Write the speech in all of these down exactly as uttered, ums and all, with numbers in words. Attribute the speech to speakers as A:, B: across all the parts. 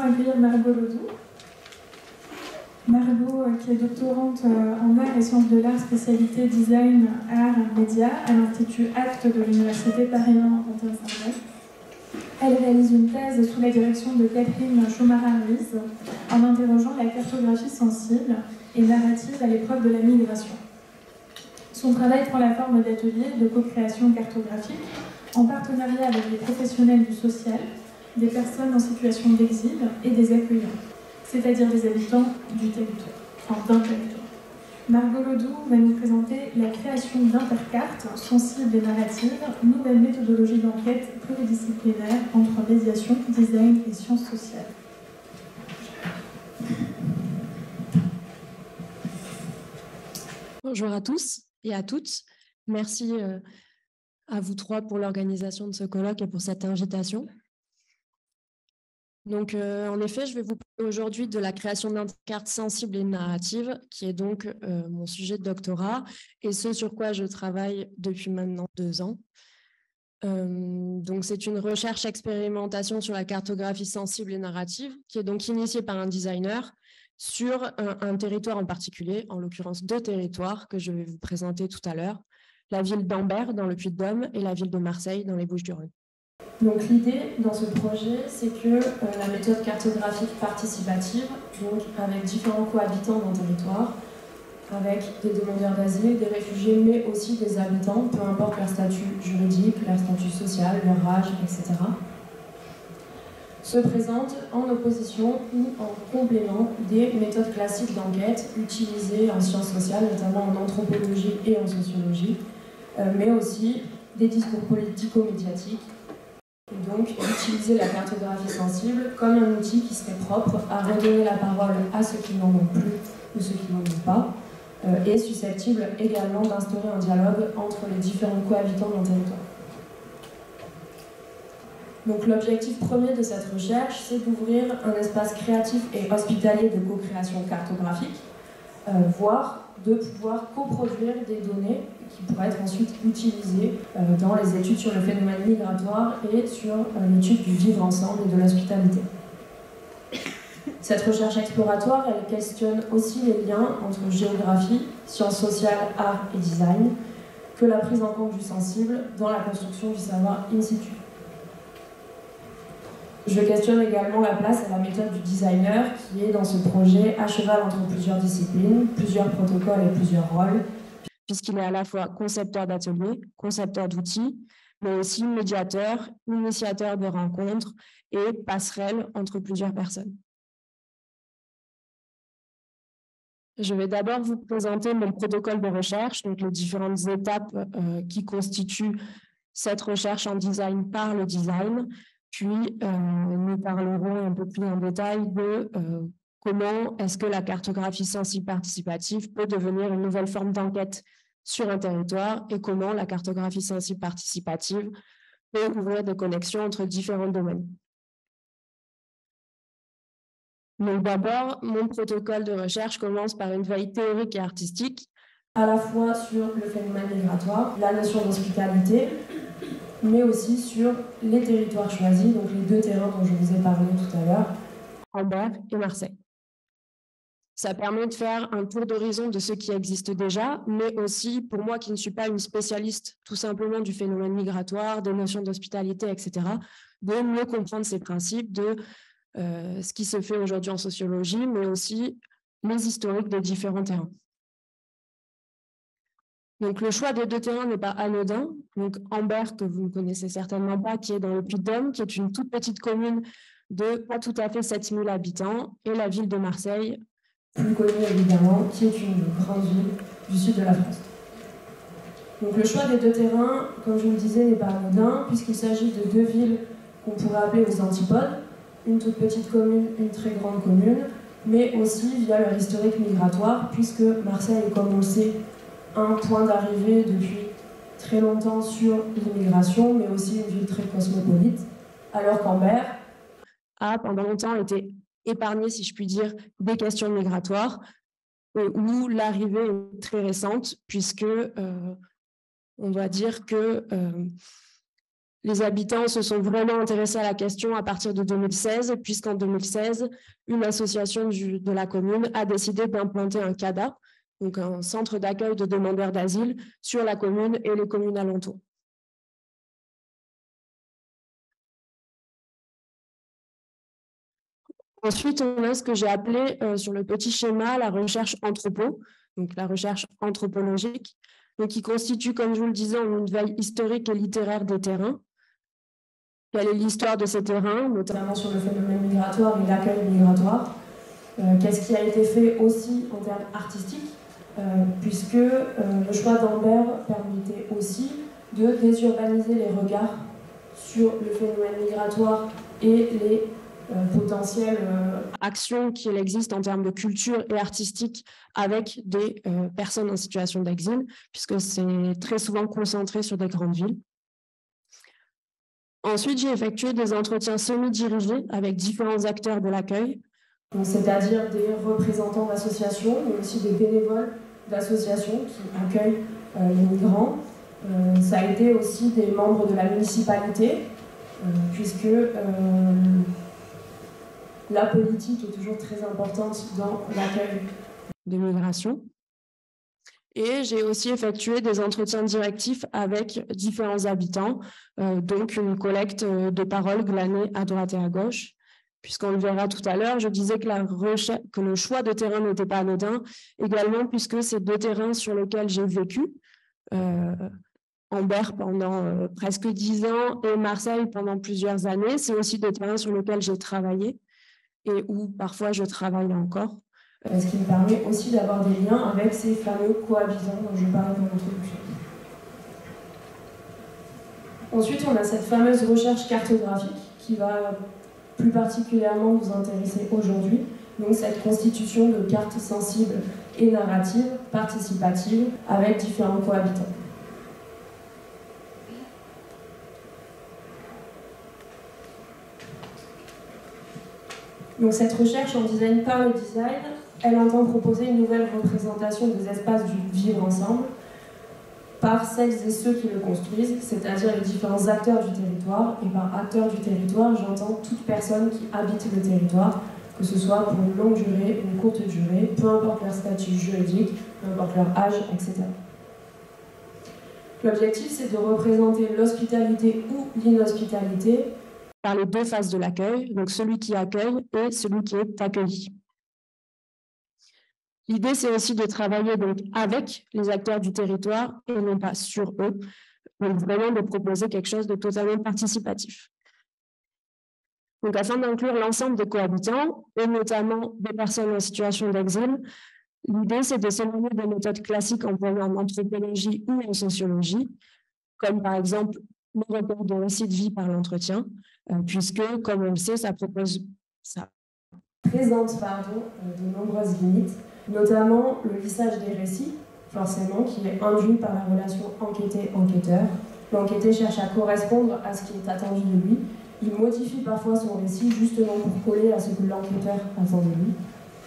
A: accueillir Margot Ledoux. Margot, qui est doctorante en arts et sciences de l'art, spécialité design, art, médias, à l'Institut Actes de l'Université Paris un Panthéon-Sorbonne. Elle réalise une thèse sous la direction de Catherine Chomara-Ruiz en interrogeant la cartographie sensible et narrative à l'épreuve de la migration. Son travail prend la forme d'ateliers de co-création cartographique en partenariat avec des professionnels du social, des personnes en situation d'exil et des accueillants, c'est-à-dire des habitants du territoire, enfin d'un territoire. Margot Ledoux va nous présenter la création d'intercartes sensibles et narratives, nouvelle méthodologie d'enquête pluridisciplinaire entre médiation, design et sciences sociales.
B: Bonjour à tous et à toutes. Merci à vous trois pour l'organisation de ce colloque et pour cette invitation. Donc, euh, en effet, je vais vous parler aujourd'hui de la création d'intercartes sensibles et narratives, qui est donc euh, mon sujet de doctorat, et ce sur quoi je travaille depuis maintenant deux ans. Euh, donc, c'est une recherche expérimentation sur la cartographie sensible et narrative, qui est donc initiée par un designer sur un, un territoire en particulier, en l'occurrence deux territoires que je vais vous présenter tout à l'heure, la ville d'Ambert dans le Puy-de-Dôme et la ville de Marseille dans les Bouches-du-Rhône.
A: Donc l'idée dans ce projet, c'est que euh, la méthode cartographique participative, donc avec différents cohabitants d'un territoire, avec des demandeurs d'asile, des réfugiés, mais aussi des habitants, peu importe leur statut juridique, leur statut social, leur âge, et cetera, se présente en opposition ou en complément des méthodes classiques d'enquête utilisées en sciences sociales, notamment en anthropologie et en sociologie, euh, mais aussi des discours politico-médiatiques. Et donc, utiliser la cartographie sensible comme un outil qui serait propre à redonner la parole à ceux qui n'en ont plus ou ceux qui n'en ont pas, euh, et susceptible également d'instaurer un dialogue entre les différents cohabitants d'un territoire. Donc, l'objectif premier de cette recherche, c'est d'ouvrir un espace créatif et hospitalier de co-création cartographique, euh, voire de pouvoir coproduire des données qui pourraient être ensuite utilisées euh, dans les études sur le phénomène migratoire et sur euh, l'étude du vivre ensemble et de l'hospitalité. Cette recherche exploratoire, elle questionne aussi les liens entre géographie, sciences sociales, art et design, que la prise en compte du sensible dans la construction du savoir in situ. Je questionne également la place et la méthode du designer qui est dans ce projet à cheval entre plusieurs disciplines, plusieurs protocoles et plusieurs rôles.
B: Puisqu'il est à la fois concepteur d'ateliers, concepteur d'outils, mais aussi médiateur, initiateur de rencontres et passerelle entre plusieurs personnes. Je vais d'abord vous présenter mon protocole de recherche, donc les différentes étapes euh, qui constituent cette recherche en design par le design. Puis, euh, nous parlerons un peu plus en détail de euh, comment est-ce que la cartographie sensible participative peut devenir une nouvelle forme d'enquête sur un territoire et comment la cartographie sensible participative peut ouvrir des connexions entre différents domaines. Donc d'abord, mon protocole de recherche commence par une veille théorique et artistique,
A: à la fois sur le phénomène migratoire, la notion d'hospitalité, mais aussi sur les territoires choisis, donc les deux terrains dont je vous ai parlé tout à l'heure,
B: Ambert et Marseille. Ça permet de faire un tour d'horizon de ce qui existe déjà, mais aussi, pour moi qui ne suis pas une spécialiste tout simplement du phénomène migratoire, des notions d'hospitalité, et cetera, de mieux comprendre ces principes, de euh, ce qui se fait aujourd'hui en sociologie, mais aussi les historiques des différents terrains. Donc, le choix des deux terrains n'est pas anodin. Donc, Ambert, que vous ne connaissez certainement pas, qui est dans le Puy-de-Dôme, qui est une toute petite commune de pas tout à fait sept mille habitants, et la ville de Marseille,
A: plus connue évidemment, qui est une grande ville du sud de la France. Donc, le choix des deux terrains, comme je vous le disais, n'est pas anodin, puisqu'il s'agit de deux villes qu'on pourrait appeler aux antipodes, une toute petite commune, une très grande commune, mais aussi via leur historique migratoire, puisque Marseille est, comme on le sait, un point d'arrivée depuis très longtemps sur l'immigration, mais aussi une ville très cosmopolite, alors qu'Ambert
B: a pendant longtemps été épargné, si je puis dire, des questions migratoires, où l'arrivée est très récente, puisque euh, on doit dire que euh, Les habitants se sont vraiment intéressés à la question à partir de deux mille seize, puisqu'en deux mille seize, une association du, de la commune a décidé d'implanter un CADA, donc un centre d'accueil de demandeurs d'asile, sur la commune et les communes alentours. Ensuite, on a ce que j'ai appelé euh, sur le petit schéma la recherche anthropo, donc la recherche anthropologique, donc qui constitue, comme je vous le disais, une veille historique et littéraire des terrains. Quelle est l'histoire de ces terrains,
A: notamment sur le phénomène migratoire et l'accueil migratoire. Euh, Qu'est-ce qui a été fait aussi en termes artistiques, euh, puisque euh, le choix d'Ambert permettait aussi de désurbaniser les regards sur le phénomène migratoire et les euh, potentielles euh,
B: actions qu'il existe en termes de culture et artistique avec des euh, personnes en situation d'exil, puisque c'est très souvent concentré sur des grandes villes. Ensuite, j'ai effectué des entretiens semi-dirigés avec différents acteurs de l'accueil.
A: C'est-à-dire des représentants d'associations, mais aussi des bénévoles d'associations qui accueillent euh, les migrants. Euh, ça a été aussi des membres de la municipalité, euh, puisque euh, la politique est toujours très importante dans l'accueil
B: des migrations. Et j'ai aussi effectué des entretiens directifs avec différents habitants, euh, donc une collecte de paroles glanées à droite et à gauche. Puisqu'on le verra tout à l'heure, je disais que, la recherche, que le choix de terrain n'était pas anodin, également puisque c'est deux terrains sur lesquels j'ai vécu, euh, Ambert pendant euh, presque dix ans et Marseille pendant plusieurs années. C'est aussi des terrains sur lesquels j'ai travaillé et où parfois je travaille encore.
A: Ce qui me permet aussi d'avoir des liens avec ces fameux cohabitants dont je parlais dans l'introduction. Ensuite, on a cette fameuse recherche cartographique qui va plus particulièrement nous intéresser aujourd'hui. Donc cette constitution de cartes sensibles et narratives, participatives, avec différents cohabitants. Donc cette recherche en design par le design, elle entend proposer une nouvelle représentation des espaces du vivre ensemble par celles et ceux qui le construisent, c'est-à-dire les différents acteurs du territoire. Et par acteurs du territoire, j'entends toute personne qui habite le territoire, que ce soit pour une longue durée, une courte durée, peu importe leur statut juridique, peu importe leur âge, et cetera. L'objectif, c'est de représenter l'hospitalité ou l'inhospitalité
B: par les deux phases de l'accueil, donc celui qui accueille et celui qui est accueilli. L'idée, c'est aussi de travailler donc avec les acteurs du territoire et non pas sur eux, donc vraiment de proposer quelque chose de totalement participatif. Donc, afin d'inclure l'ensemble des cohabitants, et notamment des personnes en situation d'exil, l'idée, c'est de s'éloigner des méthodes classiques employées en anthropologie ou en sociologie, comme par exemple le report de récits de vie par l'entretien, euh, puisque, comme on le sait, ça propose ça.
A: présente pardon, de nombreuses limites, notamment le lissage des récits, forcément, qui est induit par la relation enquêté-enquêteur. L'enquêté cherche à correspondre à ce qui est attendu de lui. Il modifie parfois son récit justement pour coller à ce que l'enquêteur attend de lui.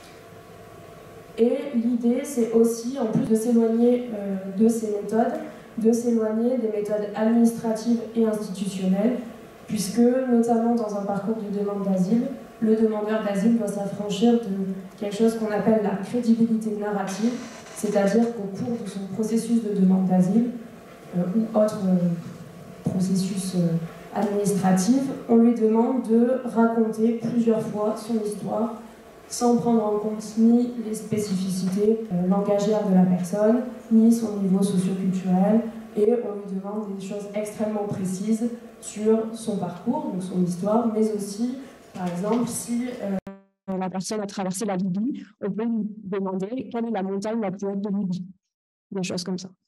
A: Et l'idée, c'est aussi, en plus de s'éloigner euh, de ces méthodes, de s'éloigner des méthodes administratives et institutionnelles, puisque, notamment dans un parcours de demande d'asile, le demandeur d'asile doit s'affranchir de quelque chose qu'on appelle la crédibilité narrative, c'est-à-dire qu'au cours de son processus de demande d'asile euh, ou autre euh, processus euh, administratif, on lui demande de raconter plusieurs fois son histoire sans prendre en compte ni les spécificités euh, langagières de la personne, ni son niveau socio-culturel, et on lui demande des choses extrêmement précises sur son parcours, donc son histoire, mais aussi par exemple, si euh,
B: la personne a traversé la Libye, on peut lui demander quelle est la montagne la plus haute de Libye. Des choses comme ça.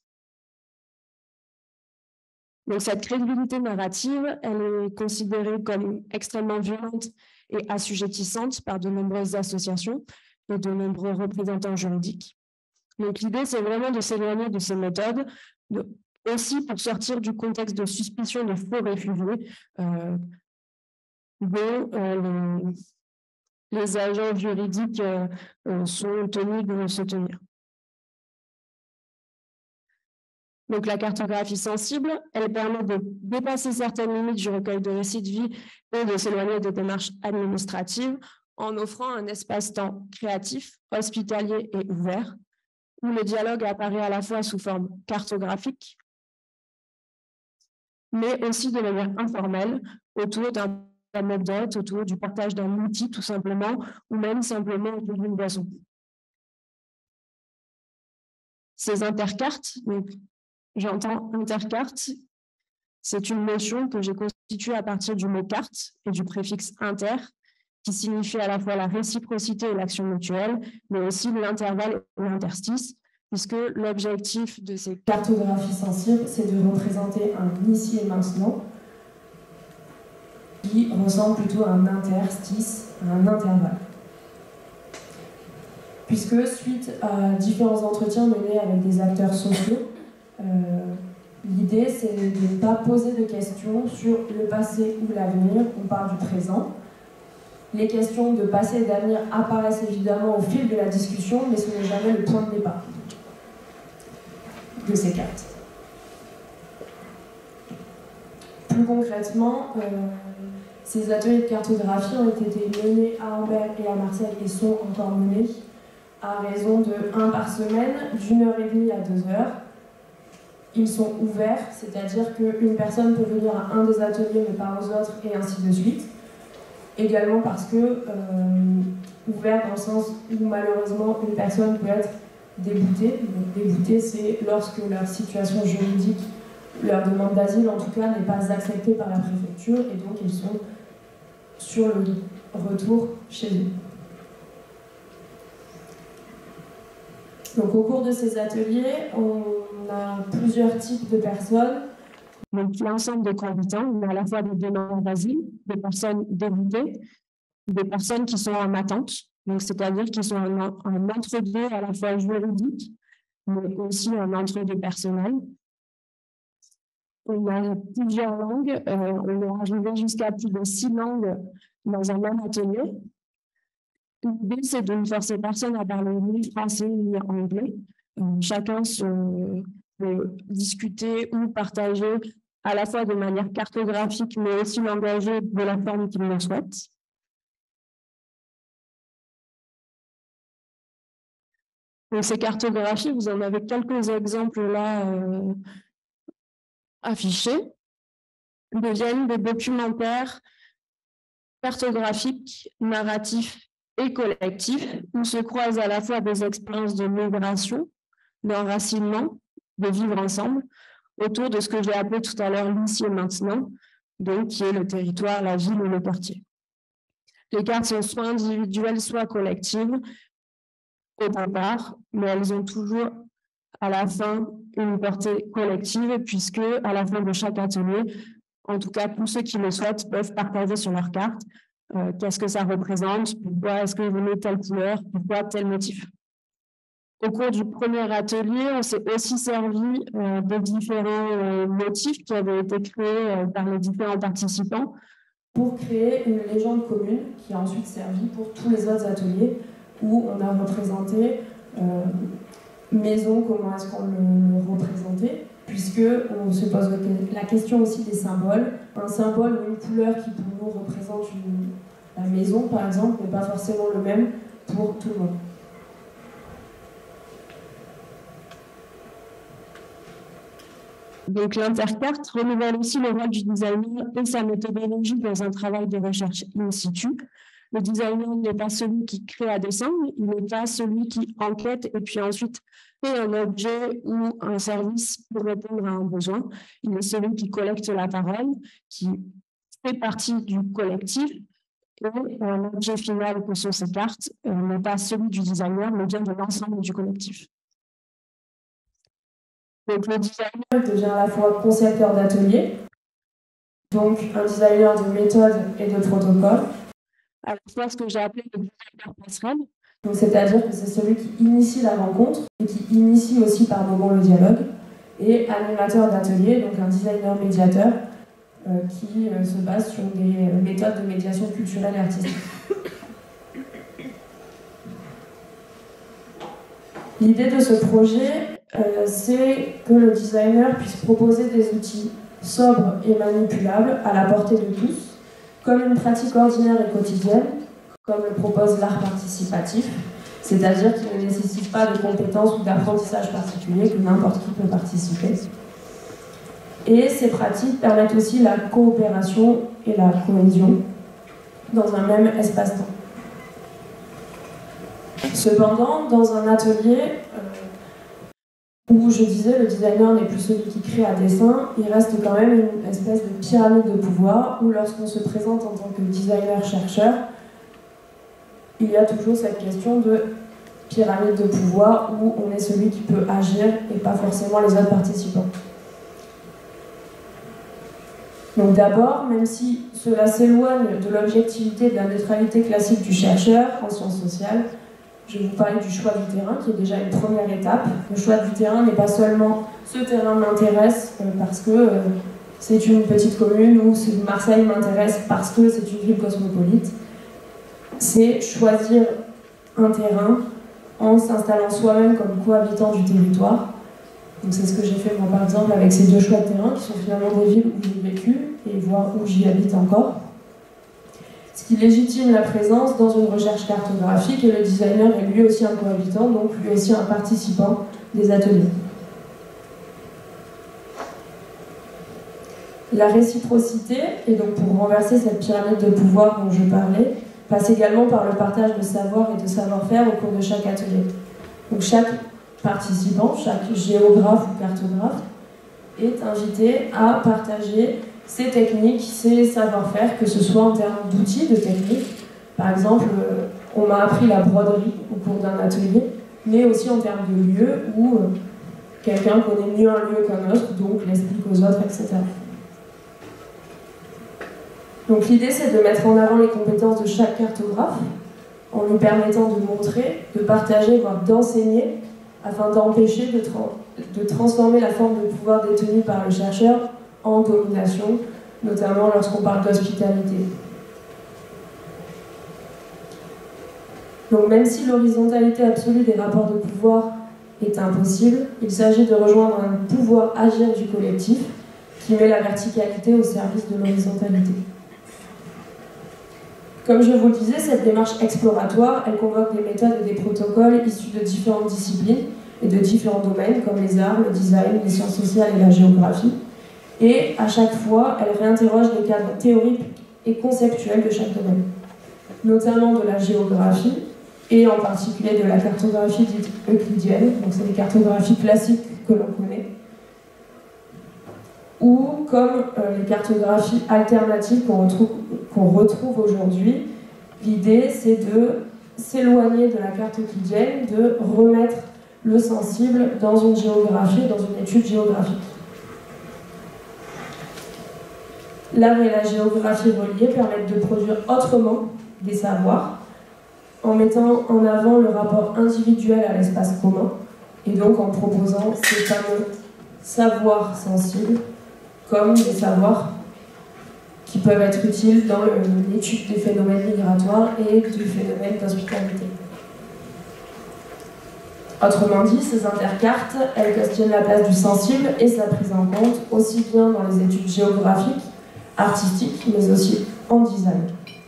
B: Donc cette crédibilité narrative, elle est considérée comme extrêmement violente et assujettissante par de nombreuses associations et de nombreux représentants juridiques. Donc l'idée, c'est vraiment de s'éloigner de ces méthodes, de, aussi pour sortir du contexte de suspicion de faux réfugiés, euh, dont euh, les, les agents juridiques euh, euh, sont tenus de se tenir. Donc la cartographie sensible, elle permet de dépasser certaines limites du recueil de récits de vie et de s'éloigner des démarches administratives en offrant un espace-temps créatif, hospitalier et ouvert, où le dialogue apparaît à la fois sous forme cartographique, mais aussi de manière informelle, autour d'un anecdote, autour du partage d'un outil tout simplement, ou même simplement autour d'une boisson. Ces intercartes, donc j'entends intercarte, c'est une notion que j'ai constituée à partir du mot carte et du préfixe inter, qui signifie à la fois la réciprocité et l'action mutuelle, mais aussi l'intervalle et l'interstice, puisque l'objectif de ces
A: cartographies sensibles, c'est de représenter un ici et maintenant qui ressemble plutôt à un interstice, à un intervalle. Puisque suite à différents entretiens menés avec des acteurs sociaux, euh, l'idée c'est de ne pas poser de questions sur le passé ou l'avenir, on parle du présent. Les questions de passé et d'avenir apparaissent évidemment au fil de la discussion, mais ce n'est jamais le point de départ de ces cartes. Plus concrètement, euh, ces ateliers de cartographie ont été menés à Ambert et à Marseille et sont encore menés à raison de un par semaine, d'une heure et demie à deux heures. Ils sont ouverts, c'est-à-dire qu'une personne peut venir à un des ateliers mais pas aux autres et ainsi de suite. Également parce que euh, ouvert dans le sens où malheureusement une personne peut être déboutée. Donc, déboutée, c'est lorsque leur situation juridique, leur demande d'asile en tout cas, n'est pas acceptée par la préfecture et donc ils sont sur le retour chez eux. Donc au cours de ces ateliers, on a plusieurs types de personnes.
B: Donc l'ensemble des combattants, on a à la fois des demandeurs d'asile, des personnes déboutées, des personnes qui sont en attente, donc c'est-à-dire qui sont en, en entre-deux à la fois juridique, mais aussi en entre-deux personnel. On a plusieurs langues, euh, on est arrivé jusqu'à plus de six langues dans un même atelier. L'idée, c'est de ne forcer personne à parler ni français ni anglais. Euh, chacun se, peut discuter ou partager à la fois de manière cartographique, mais aussi langagier de la forme qu'il le souhaite. Donc, ces cartographies, vous en avez quelques exemples là euh, affichés, deviennent des documentaires cartographiques, narratifs et collectifs, où se croisent à la fois des expériences de migration, d'enracinement, de vivre ensemble, autour de ce que j'ai appelé tout à l'heure l'ici et maintenant, donc qui est le territoire, la ville ou le quartier. Les cartes sont soit individuelles, soit collectives, au départ, mais elles ont toujours à la fin une portée collective, puisque à la fin de chaque atelier, en tout cas tous ceux qui le souhaitent peuvent partager sur leur carte euh, qu'est-ce que ça représente, pourquoi est-ce que vous mettez telle couleur, pourquoi tel motif. Au cours du premier atelier, on s'est aussi servi euh, de différents euh, motifs qui avaient été créés euh, par les différents participants
A: pour créer une légende commune qui a ensuite servi pour tous les autres ateliers où on a représenté euh, maison, comment est-ce qu'on le, le représentait, puisque on se pose la question aussi des symboles. Un symbole ou une couleur qui pour nous représente une, la maison, par exemple, n'est pas forcément le même pour tout le monde.
B: Donc l'intercarte renouvelle aussi le rôle du designer et sa méthodologie dans un travail de recherche in situ. Le designer n'est pas celui qui crée à dessein, il n'est pas celui qui enquête et puis ensuite fait un objet ou un service pour répondre à un besoin. Il est celui qui collecte la parole, qui fait partie du collectif et l'objet final que sont ces cartes euh, n'est pas celui du designer, mais bien de l'ensemble du collectif.
A: Donc le designer devient à la fois concepteur d'atelier, donc un designer de méthode et de protocole.
B: À la fois ce que j'ai appelé le designer passerelle.
A: Donc c'est-à-dire que c'est celui qui initie la rencontre et qui initie aussi par moments le dialogue. Et animateur d'atelier, donc un designer médiateur euh, qui euh, se base sur des méthodes de médiation culturelle et artistique. L'idée de ce projet, euh, c'est que le designer puisse proposer des outils sobres et manipulables à la portée de tous, comme une pratique ordinaire et quotidienne, comme le propose l'art participatif, c'est-à-dire qu'il ne nécessite pas de compétences ou d'apprentissage particulier, que n'importe qui peut participer. Et ces pratiques permettent aussi la coopération et la cohésion dans un même espace-temps. Cependant, dans un atelier euh, où je disais le designer n'est plus celui qui crée à dessein, il reste quand même une espèce de pyramide de pouvoir où lorsqu'on se présente en tant que designer-chercheur, il y a toujours cette question de pyramide de pouvoir où on est celui qui peut agir et pas forcément les autres participants. Donc d'abord, même si cela s'éloigne de l'objectivité de la neutralité classique du chercheur en sciences sociales, je vais vous parler du choix du terrain, qui est déjà une première étape. Le choix du terrain n'est pas seulement « ce terrain m'intéresse parce que euh, c'est une petite commune » ou « Marseille m'intéresse parce que c'est une ville cosmopolite ». C'est choisir un terrain en s'installant soi-même comme cohabitant du territoire. Donc c'est ce que j'ai fait moi par exemple avec ces deux choix de terrain qui sont finalement des villes où j'ai vécu et voire où j'y habite encore. Ce qui légitime la présence dans une recherche cartographique et le designer est lui aussi un cohabitant, donc lui aussi un participant des ateliers. La réciprocité, et donc pour renverser cette pyramide de pouvoir dont je parlais, passe également par le partage de savoir et de savoir-faire au cours de chaque atelier. Donc chaque participant, chaque géographe ou cartographe est invité à partager ses techniques, ses savoir-faire, que ce soit en termes d'outils, de techniques. Par exemple, on m'a appris la broderie au cours d'un atelier, mais aussi en termes de lieux où quelqu'un connaît mieux un lieu qu'un autre, donc l'explique aux autres, et cetera. Donc l'idée, c'est de mettre en avant les compétences de chaque cartographe, en lui permettant de montrer, de partager, voire d'enseigner, afin d'empêcher de, tra de transformer la forme de pouvoir détenue par le chercheur en domination, notamment lorsqu'on parle d'hospitalité. Donc même si l'horizontalité absolue des rapports de pouvoir est impossible, il s'agit de rejoindre un pouvoir agir du collectif qui met la verticalité au service de l'horizontalité. Comme je vous le disais, cette démarche exploratoire, elle convoque des méthodes et des protocoles issus de différentes disciplines et de différents domaines, comme les arts, le design, les sciences sociales et la géographie. Et à chaque fois, elle réinterroge les cadres théoriques et conceptuels de chaque domaine, notamment de la géographie, et en particulier de la cartographie dite euclidienne, donc c'est les cartographies classiques que l'on connaît, ou comme euh, les cartographies alternatives qu'on retrouve, qu'on retrouve aujourd'hui. L'idée, c'est de s'éloigner de la carte euclidienne, de remettre le sensible dans une géographie, dans une étude géographique. L'art et la géographie reliées permettent de produire autrement des savoirs, en mettant en avant le rapport individuel à l'espace commun, et donc en proposant ces fameux savoirs sensibles comme des savoirs qui peuvent être utiles dans l'étude des phénomènes migratoires et du phénomène d'hospitalité. Autrement dit, ces intercartes, elles questionnent la place du sensible et sa prise en compte, aussi bien dans les études géographiques, artistiques, mais aussi en design.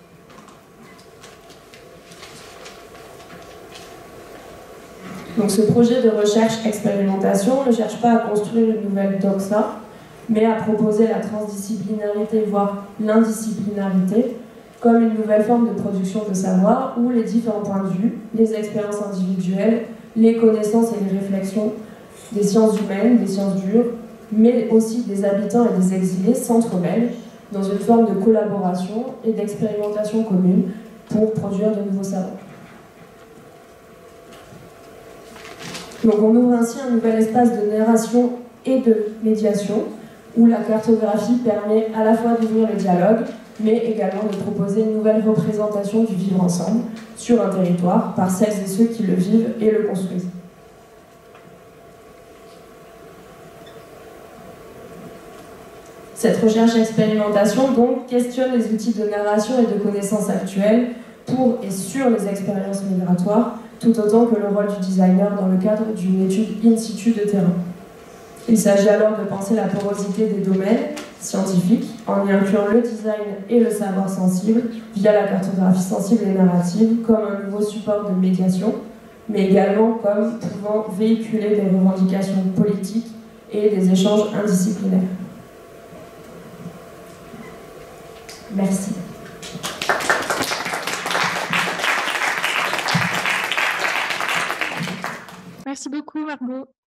A: Donc ce projet de recherche-expérimentation ne cherche pas à construire une nouvelle doxa, mais à proposer la transdisciplinarité, voire l'indisciplinarité, comme une nouvelle forme de production de savoir où les différents points de vue, les expériences individuelles, les connaissances et les réflexions des sciences humaines, des sciences dures, mais aussi des habitants et des exilés s'entremêlent dans une forme de collaboration et d'expérimentation commune pour produire de nouveaux savoirs. Donc on ouvre ainsi un nouvel espace de narration et de médiation, où la cartographie permet à la fois d'ouvrir le dialogue, mais également de proposer une nouvelle représentation du vivre ensemble sur un territoire par celles et ceux qui le vivent et le construisent. Cette recherche-expérimentation donc questionne les outils de narration et de connaissances actuelles pour et sur les expériences migratoires, tout autant que le rôle du designer dans le cadre d'une étude in situ de terrain. Il s'agit alors de penser la porosité des domaines scientifiques en y incluant le design et le savoir sensible via la cartographie sensible et narrative comme un nouveau support de médiation, mais également comme pouvant véhiculer des revendications politiques et des échanges indisciplinaires. Merci.
C: Merci beaucoup, Margot.